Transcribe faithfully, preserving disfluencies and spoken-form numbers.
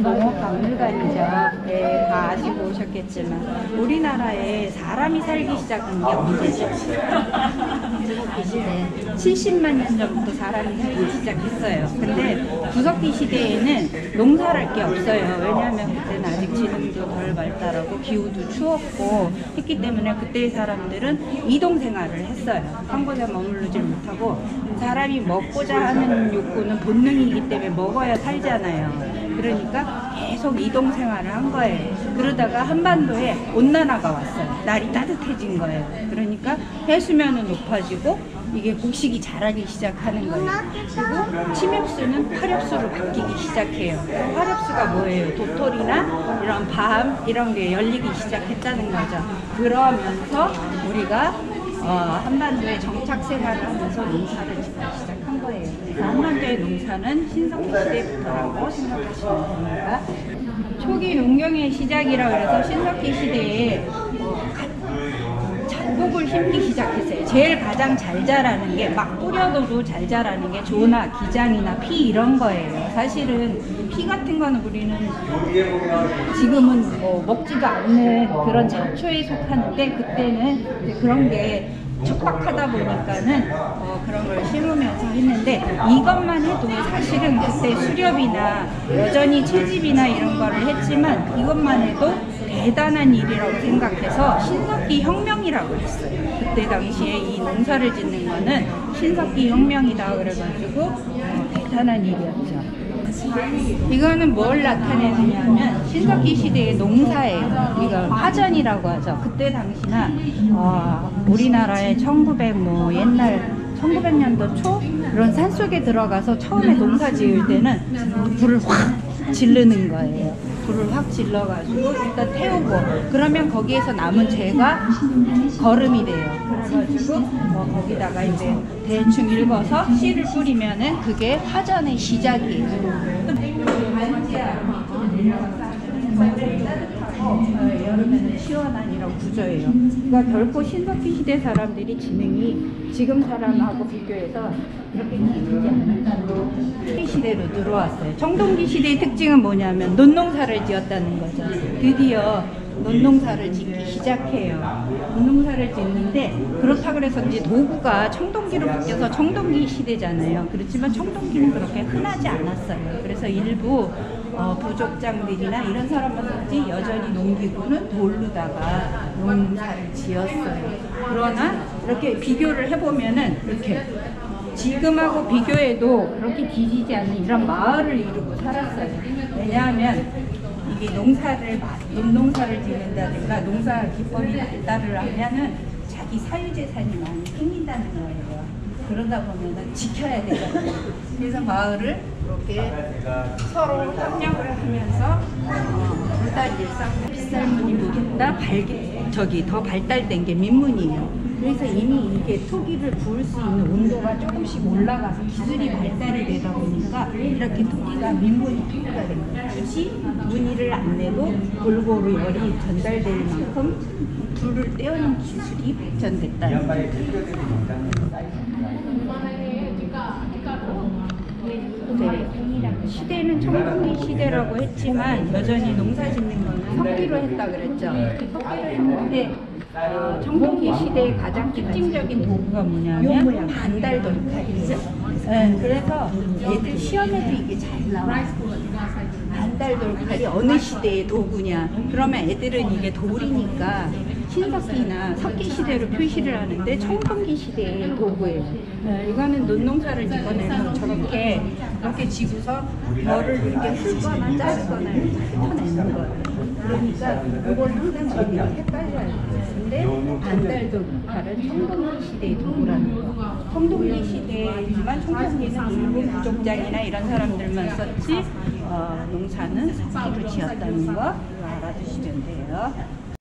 농업박물관이죠. 네, 다 아시고 오셨겠지만 우리나라에 사람이 살기 시작한 게 언제죠? 구석기 시대 칠십만 년 전부터 사람이 살기 시작했어요. 근데 구석기 시대에는 농사할 게 없어요. 왜냐하면 그때는 아직 지능도 덜 발달하고 기후도 추웠고 했기 때문에 그때의 사람들은 이동 생활을 했어요. 한 곳에 머무르지 못하고 사람이 먹고자 하는 욕구는 본능이기 때문에 먹어야 살잖아요. 그러니까 계속 이동 생활을 한 거예요. 그러다가 한반도에 온난화가 왔어요. 날이 따뜻해진 거예요. 그러니까 해수면은 높아지고 이게 곡식이 자라기 시작하는 거예요. 그리고 침엽수는 화렵수로 바뀌기 시작해요. 화렵수가 뭐예요? 도토리나 이런 밤 이런 게 열리기 시작했다는 거죠. 그러면서 우리가 어, 한반도에 정착 생활을 하면서 농사를 짓기 시작한 거예요. 그래서 한반도의 농사는 신석기 시대부터라고 생각하시면 됩니다. 초기 농경의 시작이라고 해서 신석기 시대에 어, 작곡을 심기 시작했어요. 제일 가장 잘 자라는 게 막 뿌려둬도 잘 자라는 게 조나 기장이나 피 이런 거예요. 사실은 피 같은 거는 우리는 지금은 뭐 먹지도 않는 그런 잡초에 속하는데 그때는 이제 그런 게 척박하다 보니까는 어 그런 걸 심으면서 했는데 이것만 해도 사실은 그때 수렵이나 여전히 채집이나 이런 거를 했지만 이것만 해도 대단한 일이라고 생각해서 신석기 혁명이라고 했어요. 그때 당시에 이 농사를 짓는 거는 신석기 혁명이다 그래가지고 어, 대단한 일이었죠. 이거는 뭘 나타내느냐면 신석기 시대의 농사예요. 이걸 화전이라고 하죠. 그때 당시나 어, 우리나라의 천구백 뭐 옛날 천구백 년도 초 그런 산속에 들어가서 처음에 농사 지을 때는 불을 확 지르는 거예요. 불을 확 질러가지고 일단 태우고 그러면 거기에서 남은 재가 거름이 돼요. 그래가지고 뭐 거기다가 이제 대충 읽어서 씨를 뿌리면은 그게 화전의 시작이에요. 어, 여름에는 시원한 이런 구조예요. 그러니까 결코 신석기 시대 사람들이 지능이 지금 사람하고 비교해서 이렇게 깊지 않았다는 청동기 시대로 들어왔어요. 청동기 시대의 특징은 뭐냐면 논농사를 지었다는 거죠. 드디어 논농사를 짓기 시작해요. 논농사를 짓는데 그렇다고 해서 이제 도구가 청동기로 바뀌어서 청동기 시대잖아요. 그렇지만 청동기는 그렇게 흔하지 않았어요. 그래서 일부 어, 부족장들이나 이런 사람들이 여전히 농기구는 돌로다가 농사를 지었어요. 그러나 이렇게 비교를 해보면은 이렇게 지금하고 비교해도 그렇게 뒤지지 않는 이런 마을을 이루고 살았어요. 왜냐하면 이게 농사를 논농사를 짓는다든가 농사 기법이 발달을 하면은 자기 사유재산이 많이 생긴다는 거예요. 그러다 보면은 지켜야 되잖아요. 그래서 마을을 이렇게 서로 협력을 하면서 어, 불달일상 비싼 문이보다 발게 저기 더 발달된 게 민문이에요. 그래서 이미 이게 토기를 구울 수 있는 온도가 조금씩 올라가서 기술이 발달이 되다 보니까 이렇게 토기가 민문이 토기가 된 거예요. 굳이 문의를 안 내도 골고루 열이 전달될 만큼 불을 떼어낸 기술이 발전됐다는 거예요. 네. 시대는 청동기 시대라고 했지만 여전히 농사 짓는 거는 석기로 했다 그랬죠. 석기로 했는데 어, 청동기 시대의 가장 특징적인 도구가 뭐냐면 반달 돌칼이죠. 네, 그래서 애들 시험에도 이게 잘 나와요. 반달 돌칼이 어느 시대의 도구냐? 그러면 애들은 이게 돌이니까 신석기나 석기 시대로 표시를 하는데 청동기 시대의 도구예요. 네, 이거는 논농사를 짓거나 저렇게 이렇게 지고서 벌을 이렇게 훑거나 자르거나 이렇게 터내는 거예요. 그러니까 이걸 항상 저희가 헷갈려야 돼요. 근데 반달 돌칼은 청동기 시대의 도구라는 거. 청동기 시대지만 청동기는 일부 부족장이나 이런 사람들만 썼지 어, 농사는 석기로 지었다는 거 알아두시면 돼요.